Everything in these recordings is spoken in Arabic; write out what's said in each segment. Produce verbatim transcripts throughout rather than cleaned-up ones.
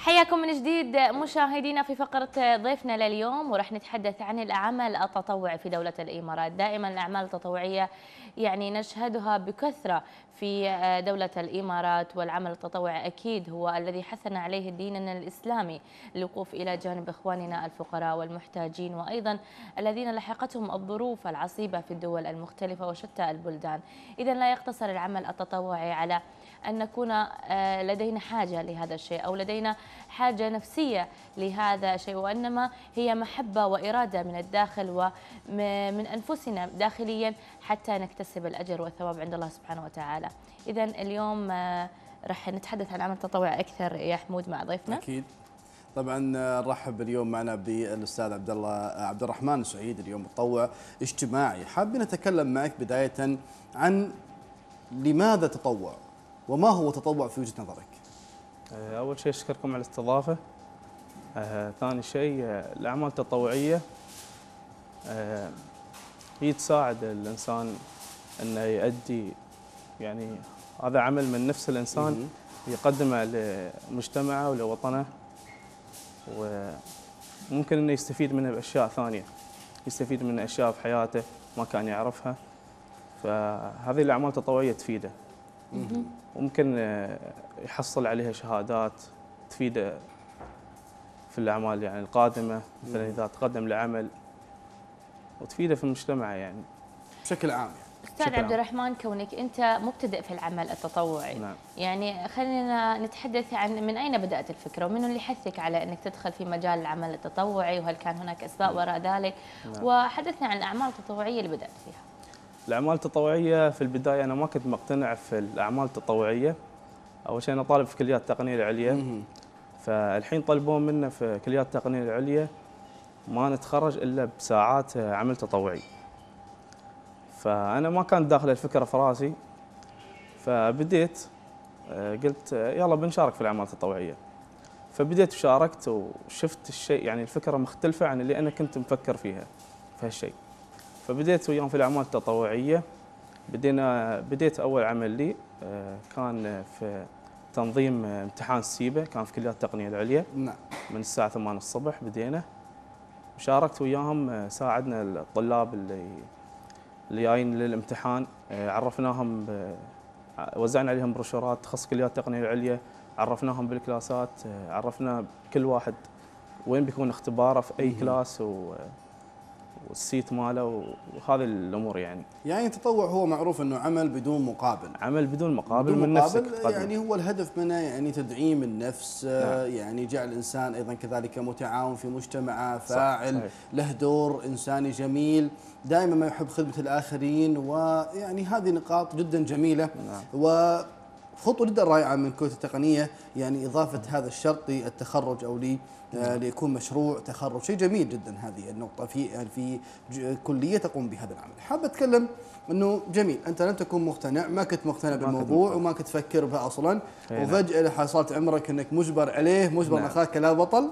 حياكم من جديد مشاهدينا في فقرة ضيفنا لليوم، ورح نتحدث عن العمل التطوعي في دولة الإمارات. دائما الأعمال التطوعية يعني نشهدها بكثرة في دولة الإمارات، والعمل التطوعي أكيد هو الذي حثنا عليه ديننا الإسلامي للوقوف إلى جانب إخواننا الفقراء والمحتاجين، وأيضا الذين لحقتهم الظروف العصيبة في الدول المختلفة وشتى البلدان. إذا لا يقتصر العمل التطوعي على أن نكون لدينا حاجة لهذا الشيء أو لدينا حاجة نفسية لهذا الشيء، وإنما هي محبة وإرادة من الداخل ومن أنفسنا داخليا حتى نكتسب الأجر والثواب عند الله سبحانه وتعالى. إذا اليوم راح نتحدث عن العمل التطوعي أكثر يا حمود مع ضيفنا. أكيد. طبعا نرحب اليوم معنا بالاستاذ عبد الله عبد الرحمن السعيد، اليوم متطوع اجتماعي. حابين نتكلم معك بداية عن لماذا تطوع وما هو تطوع في وجهة نظرك؟ أول شيء أشكركم على الاستضافة. آه، ثاني شيء آه، الأعمال التطوعية آه، هي تساعد الإنسان أنه يؤدي، يعني هذا عمل من نفس الإنسان يقدمه لمجتمعه ولوطنه، وممكن أنه يستفيد منه بأشياء ثانية، يستفيد من أشياء في حياته ما كان يعرفها، فهذه الأعمال التطوعية تفيده. وممكن يحصل عليها شهادات تفيده في الأعمال يعني القادمة، مثلا إذا تقدم لعمل وتفيده في المجتمع يعني بشكل عام. أستاذ عبد الرحمن، كونك أنت مبتدئ في العمل التطوعي، نعم. يعني خلينا نتحدث عن من أين بدأت الفكرة ومن اللي حثك على أنك تدخل في مجال العمل التطوعي، وهل كان هناك أسباب وراء ذلك؟ نعم. وحدثنا عن الأعمال التطوعية اللي بدأت فيها. الأعمال التطوعية في البداية أنا ما كنت مقتنع في الأعمال التطوعية. أول شيء أنا طالب في كليات التقنية العليا، فالحين طلبون منا في كليات التقنية العليا ما نتخرج إلا بساعات عمل تطوعي، فأنا ما كانت داخل الفكرة في راسي، فبديت قلت يلا بنشارك في الأعمال التطوعية. فبديت وشاركت وشفت الشيء، يعني الفكرة مختلفة عن اللي أنا كنت مفكر فيها في هالشيء، فبديت وياهم في الأعمال التطوعية. بدينا بديت أول عمل لي كان في تنظيم امتحان السيبة، كان في كلية التقنية العليا. نعم. من الساعة ثمانية الصبح بدينا، وشاركت وياهم، ساعدنا الطلاب اللي اللي جايين للامتحان، عرفناهم، وزعنا عليهم بروشورات تخص كليات التقنية العليا، عرفناهم بالكلاسات، عرفنا كل واحد وين بيكون اختباره في أي كلاس و والسيت ماله وهذه الامور يعني. يعني التطوع هو معروف انه عمل بدون مقابل. عمل بدون مقابل بدون من مقابل نفسك. يعني هو الهدف منه يعني تدعيم النفس. نعم. يعني جعل الانسان ايضا كذلك متعاون في مجتمعه، فاعل، صحيح. له دور انساني جميل، دائما ما يحب خدمه الاخرين، ويعني هذه نقاط جدا جميله. نعم. و خطوة جدا رائعة من كلية التقنية، يعني إضافة هذا الشرط للتخرج أو لي آه ليكون مشروع تخرج، شيء جميل جدا هذه النقطة في يعني في كلية تقوم بهذا العمل. حاب أتكلم إنه جميل، أنت لم تكن مقتنع، ما كنت مقتنع بالموضوع وما كنت تفكر به أصلا، وفجأة حصلت عمرك إنك مجبر عليه، مجبر. نعم. أخاك لا بطل.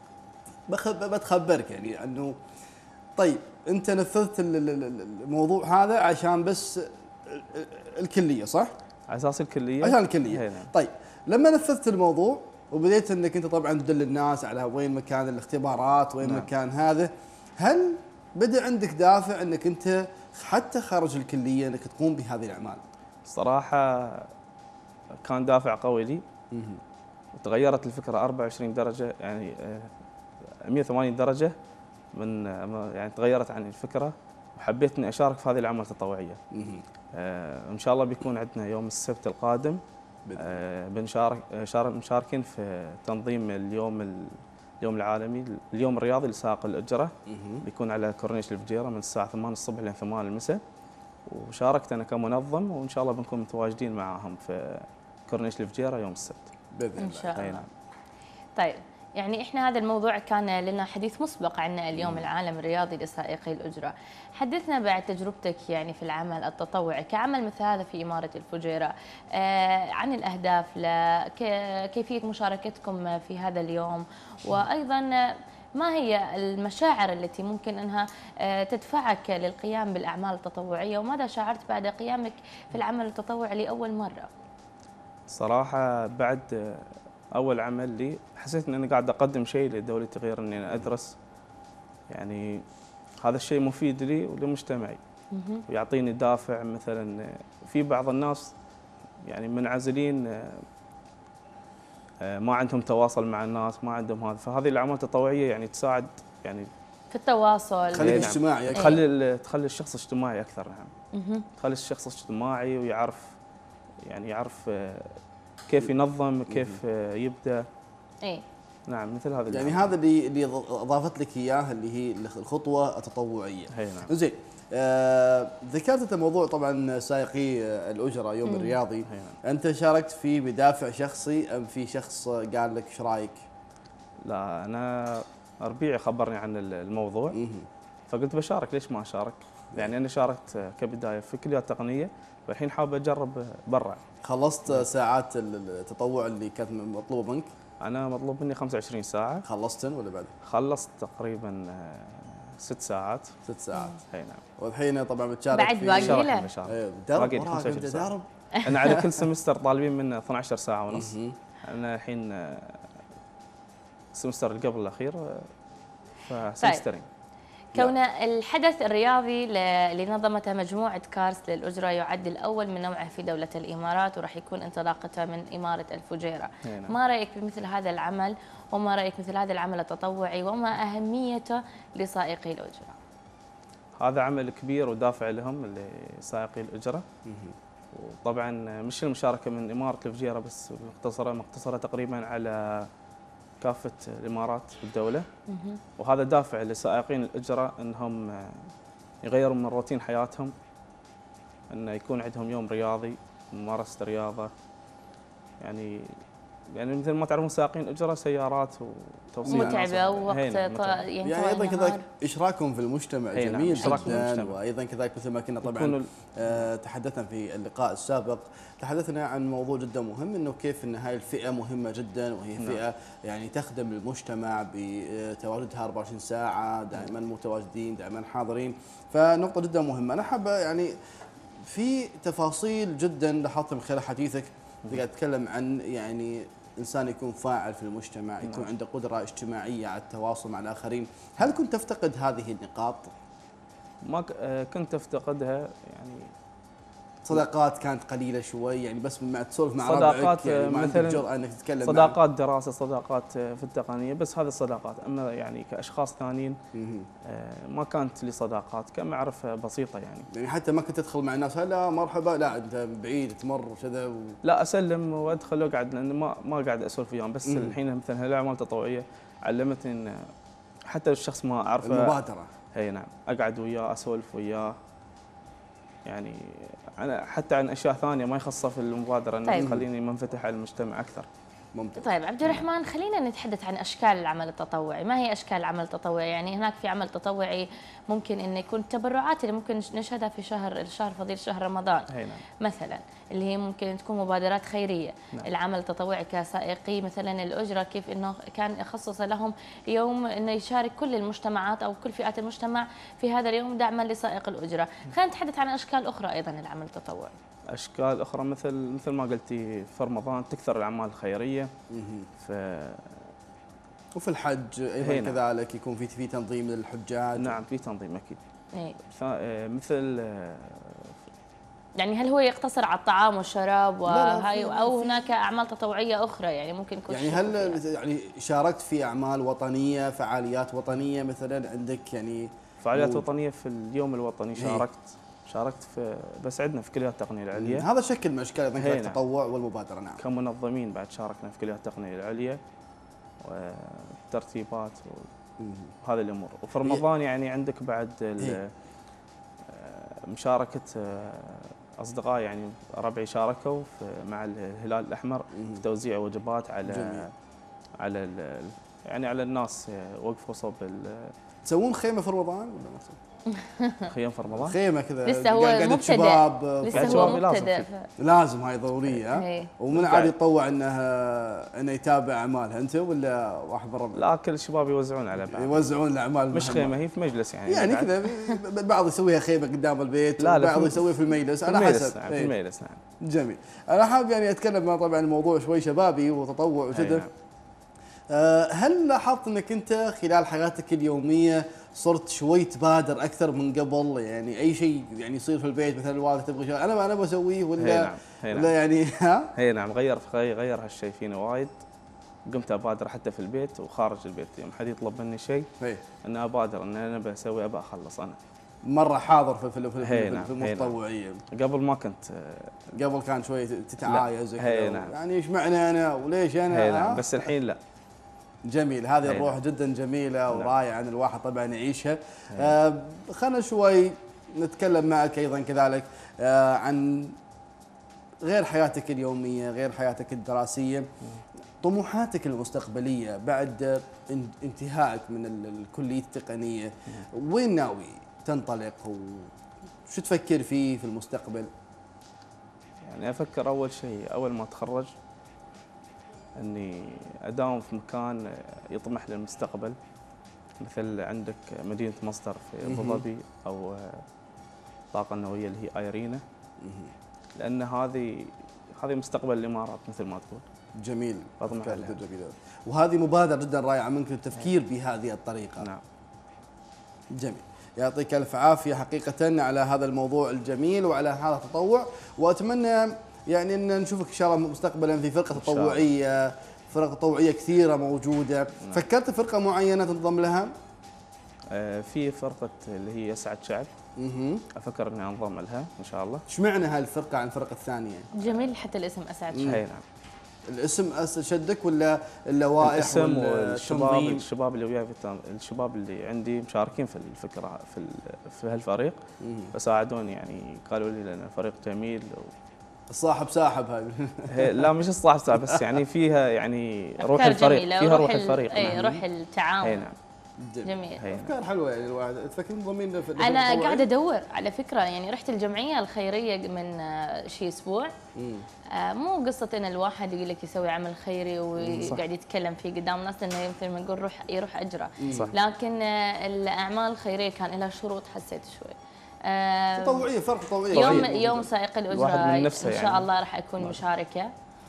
بتخبرك يعني إنه طيب أنت نفذت الموضوع هذا عشان بس الكلية، صح؟ على اساس الكليه. عشان الكليه. هينا. طيب لما نفذت الموضوع وبديت انك انت طبعا تدل الناس على وين مكان الاختبارات، وين نعم. مكان هذا، هل بدا عندك دافع انك انت حتى خارج الكليه انك تقوم بهذه الاعمال؟ صراحه كان دافع قوي لي. وتغيرت الفكره أربعة وعشرين درجه، يعني مئة وثمانين درجه من يعني تغيرت عن الفكره، وحبيت اني اشارك في هذه الاعمال التطوعيه. آه ان شاء الله بيكون عندنا يوم السبت القادم، آه بنشارك مشاركين في تنظيم اليوم اليوم العالمي، اليوم الرياضي لسائق الاجره. بيكون على كورنيش الفجيره من الساعه ثمانية الصبح لين ثمانية المساء، وشاركت انا كمنظم، وان شاء الله بنكون متواجدين معاهم في كورنيش الفجيره يوم السبت باذن الله ان شاء الله. طيب يعني احنا هذا الموضوع كان لنا حديث مسبق عنه، اليوم العالمي الرياضي لسائقي الأجرة. حدثنا بعد تجربتك يعني في العمل التطوعي كعمل مثل هذا في إمارة الفجيرة، آه عن الأهداف، كيفية مشاركتكم في هذا اليوم، وأيضا ما هي المشاعر التي ممكن أنها تدفعك للقيام بالأعمال التطوعية، وماذا شعرت بعد قيامك في العمل التطوعي لأول مرة؟ صراحة بعد اول عمل لي حسيت اني قاعد اقدم شيء لدولتي غير اني أنا ادرس. يعني هذا الشيء مفيد لي ولمجتمعي ويعطيني دافع. مثلا في بعض الناس يعني منعزلين، ما عندهم تواصل مع الناس، ما عندهم هذا، فهذه الاعمال التطوعيه يعني تساعد يعني في التواصل، تخليك نعم. اجتماعي أكثر. تخلي تخلي الشخص اجتماعي اكثر. نعم، تخلي الشخص اجتماعي ويعرف يعني يعرف كيف ينظم، كيف يبدا. اي نعم، مثل هذا يعني هذا اللي اللي اضافت لك اياه اللي هي الخطوه التطوعيه. هي نعم. زين، آه ذكرت انت موضوع طبعا سائقي الاجره يوم مم. الرياضي. نعم. انت شاركت فيه بدافع شخصي ام في شخص قال لك ايش رايك؟ لا، انا ربيعي خبرني عن الموضوع مم. فقلت بشارك، ليش ما اشارك؟ يعني انا شاركت كبدايه في كليات تقنيه والحين حاب اجرب برا. خلصت ساعات التطوع اللي كانت مطلوبه منك؟ انا مطلوب مني خمسة وعشرين ساعه. خلصتن ولا بعد؟ خلصت تقريبا ست ساعات. ست ساعات. اي نعم. والحين طبعا بتشارك بعد في باقي له. بشارك. ايه باقي درب لي خمسة وعشرين ساعة. درب. انا على كل سمستر طالبين منا اثنتي عشرة ساعه ونص. انا الحين السمستر اللي قبل الاخير فسمسترين. كون الحدث الرياضي اللي نظمته مجموعة كارس للأجرة يعد الأول من نوعه في دولة الإمارات، وراح يكون انطلاقته من إمارة الفجيرة. نعم. ما رأيك بمثل هذا العمل، وما رأيك مثل هذا العمل التطوعي، وما أهميته لسائقي الأجرة؟ هذا عمل كبير ودافع لهم لسائقي الأجرة. وطبعا مش المشاركة من إمارة الفجيرة بس، مقتصرة مقتصرة تقريبا على كافة الإمارات في الدولة. وهذا دافع لسائقين الأجرة أنهم يغيروا من روتين حياتهم، أنه يكون عندهم يوم رياضي، ممارسة الرياضة. يعني يعني مثل ما تعرفون سائقين أجرة سيارات وتوصيل متعبة ووقت يعني, يعني أيضا كذلك إشراكهم في المجتمع جميل نعم. جدا. وأيضا كذلك مثل ما كنا طبعا آه تحدثنا في اللقاء السابق، تحدثنا عن موضوع جدا مهم، انه كيف ان هاي الفئه مهمه جدا، وهي فئه نعم. يعني تخدم المجتمع بتواجدها أربعة وعشرين ساعه، دائما متواجدين، دائما حاضرين. فنقطه جدا مهمه. انا حابه يعني في تفاصيل جدا لاحظت من خلال حديثك، انت قاعد تتكلم عن يعني انسان يكون فاعل في المجتمع، يكون نعم. عنده قدره اجتماعيه على التواصل مع الاخرين. هل كنت تفتقد هذه النقاط؟ ما كنت افتقدها. يعني صداقات كانت قليله شوي، يعني بس مع تسولف مع صداقات يعني ما مثلا الجرأة انك تتكلم صداقات مع دراسه، صداقات في التقنيه، بس هذه الصداقات. اما يعني كاشخاص ثانيين ما كانت لي صداقات، كمعرفه بسيطه يعني. يعني حتى ما كنت تدخل مع الناس هلا مرحبا، لا انت بعيد تمر وكذا و... لا، اسلم وادخل واقعد، لان ما ما قاعد اسولف وياهم. بس مم. الحين مثلا هالاعمال التطوعيه علمتني ان حتى الشخص ما اعرفه، المبادره. اي نعم، اقعد وياه اسولف وياه. يعني انا حتى عن اشياء ثانيه ما يخصها في المبادره، انه طيب. تخليني منفتح على المجتمع اكثر. ممتاز. طيب عبد الرحمن، خلينا نتحدث عن اشكال العمل التطوعي. ما هي اشكال العمل التطوعي؟ يعني هناك في عمل تطوعي ممكن انه يكون التبرعات اللي ممكن نشهدها في شهر الشهر فضيل شهر رمضان نعم. مثلا، اللي هي ممكن تكون مبادرات خيريه. نعم. العمل التطوعي كسائقي مثلا الاجره، كيف انه كان يخصص لهم يوم انه يشارك كل المجتمعات او كل فئات المجتمع في هذا اليوم دعما لسائق الاجره. خلينا نتحدث عن اشكال اخرى ايضا العمل التطوعي. اشكال اخرى مثل مثل ما قلتي في رمضان تكثر الاعمال الخيريه. ف وفي الحج ايضا كذلك يكون في في تنظيم للحجاج. نعم، في تنظيم اكيد. إيه؟ مثل يعني هل هو يقتصر على الطعام والشراب وهاي، او هناك اعمال تطوعيه اخرى يعني ممكن يكون؟ يعني هل فيها. يعني شاركت في اعمال وطنيه، فعاليات وطنيه مثلا عندك؟ يعني فعاليات مو... وطنيه في اليوم الوطني شاركت. إيه؟ شاركت في بس عندنا في كليات التقنيه العليا. هذا شكل من اشكال التطوع والمبادره. نعم، كمنظمين بعد شاركنا في كليات التقنيه العليا والترتيبات وهذه الامور. وفي رمضان يعني عندك بعد مشاركه اصدقاء، يعني ربعي شاركوا مع الهلال الاحمر في توزيع وجبات على جميل. على ال يعني على الناس، وقفوا صوب. تسوون خيمه في رمضان ولا ما تسوون؟ خيام في رمضان خيمه كذا لسه هو قعدة مبتدئ شباب لسه قعدة هو شباب لازم مبتدئ فيه. ف- لازم هاي ضروريه إيه. ها ومن عاد يتطوع انه انه يتابع اعمالها انت ولا واحد برا؟ لا كل الشباب يوزعون على بعض، يوزعون الاعمال مش خيمه، هي في مجلس يعني يعني بعد. كذا البعض يسويها خيمه قدام البيت لا لا والبعض في- يسويها في المجلس في على المجلس، حسب نعم، في إيه. المجلس نعم. جميل. انا حابب يعني اتكلم طبعا الموضوع شوي شبابي وتطوع أي وكذا. نعم. آه، هل لاحظت انك انت خلال حياتك اليوميه صرت شوي تبادر اكثر من قبل؟ يعني اي شيء يعني يصير في البيت مثلا الوالده تبغى شيء انا انا بسويه هي ولا نعم هي نعم ولا يعني ها؟ هي نعم غير غير هالشيء فيني وايد. قمت ابادر حتى في البيت وخارج البيت، يوم حد يطلب مني شيء إيه. ان ابادر ان انا بسوي ابى اخلص انا. مره حاضر في في في, هي في, نعم، في هي نعم. المتطوعيه. قبل ما كنت آه، قبل كان شوي تتعايز لا، كذا هي و- نعم. يعني ايش معنى انا وليش انا هي ها؟ نعم بس الحين لا. جميل. هذه هي الروح نعم. جدا جميله نعم. ورائعه ان الواحد طبعا يعيشها. آه خلنا شوي نتكلم معك ايضا كذلك آه عن غير حياتك اليوميه، غير حياتك الدراسيه، طموحاتك المستقبليه بعد ان- انتهائك من ال- الكليه التقنيه. وين ناوي تنطلق وشو تفكر فيه في المستقبل؟ يعني افكر اول شيء اول ما اتخرج اني اداوم في مكان يطمح للمستقبل، مثل عندك مدينه مصدر في ابو مهم. ظبي او الطاقه النوويه اللي هي ايرينا، لان هذه هذه مستقبل الامارات مثل ما تقول. جميل. أطمح أفكار عليها. جدا جميلة. وهذه مبادرة جدا رائعة منك التفكير بهذه الطريقة. نعم. جميل. يعطيك الف عافية حقيقة على هذا الموضوع الجميل وعلى هذا التطوع، واتمنى يعني ان نشوفك ان شاء الله مستقبلا في فرقة إن شاء الله. تطوعية، فرق تطوعية كثيرة موجودة. نعم. فكرت فرقة معينة تنضم لها؟ آه، في فرقه اللي هي يسعد شعب، اها. افكر اني انضم لها ان شاء الله. ايش معنى هاي الفرقة عن الفرقة الثانية؟ جميل حتى الاسم اسعد اي شوي. نعم. الاسم أس- شدك ولا اللوائح الاسم والشباب والتنظيم؟ الشباب اللي وياي في التن- الشباب اللي عندي مشاركين في الفكره في ال- في هالفريق، مم. فساعدوني يعني قالوا لي لان الفريق جميل و... الصاحب ساحب هاي. هي لا مش الصاح ساعة بس يعني فيها يعني روح أفكار الفريق، جميلة، فيها روح ال- الفريق. اي نعم. روح التعاون. اي نعم. جميل. هي نعم. افكار حلوه يعني الواحد تفكر منضمين في انا قاعده ادور على فكره، يعني رحت الجمعيه الخيريه من آه، شي اسبوع. مم. آه، مو قصه ان الواحد يقول لك يسوي عمل خيري ويقعد يتكلم فيه قدام الناس انه مثل ما نقول روح يروح اجره، صح. لكن آه، الاعمال الخيريه كان لها شروط حسيت شوي. آه، تطوعيه، فرق تطوعيه. يوم طبيعي. يوم سائق الاجره الواحد من نفسه ان شاء يعني. الله راح اكون مشاركه،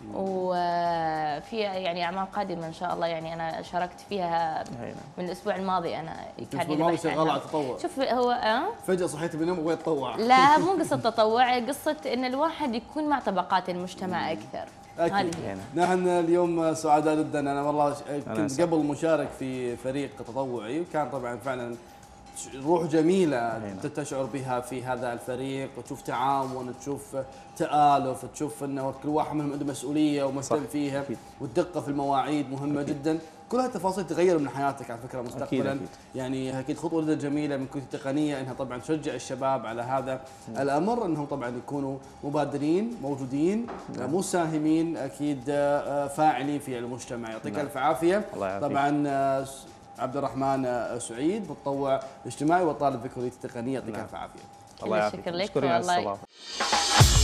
وفي يعني اعمال قادمه ان شاء الله، يعني انا شاركت فيها هي نعم. من الاسبوع الماضي. انا كان الأسبوع لي الماضي بحث شغال عنها. على التطوع. شوف هو أه؟ فجاه صحيت من النوم وابغى اتطوع. لا مو قصه تطوع، قصه ان الواحد يكون مع طبقات المجتمع اكثر. اكيد. هذه هي. هي نعم. نحن اليوم سعداء جدا. انا والله ش- كنت أسعد. قبل مشارك في فريق تطوعي، وكان طبعا فعلا ش- روح جميله نعم. تشعر بها في هذا الفريق، وتشوف تعاون، تشوف تآلف، تشوف انه كل واحد منهم عنده مسؤوليه ومهتم صح. فيها، أكيد. والدقه في المواعيد مهمه أكيد. جدا. كل هالتفاصيل تغير من حياتك على فكره مستقبلا. أكيد أكيد. يعني اكيد خطوه جدا جميله من كليه التقنيه انها طبعا تشجع الشباب على هذا الامر، انهم طبعا يكونوا مبادرين موجودين، نعم. مساهمين، اكيد آه، فاعلين في المجتمع. يعطيك نعم. الف عافيه. الله يعافيك. طبعا آه، س- عبد الرحمن آه، سعيد متطوع اجتماعي وطالب في كليه التقنيه. يعطيك نعم. الف عافيه. الله كل يعافيك. الشكر لك مشكورين على والله. الاستضافه.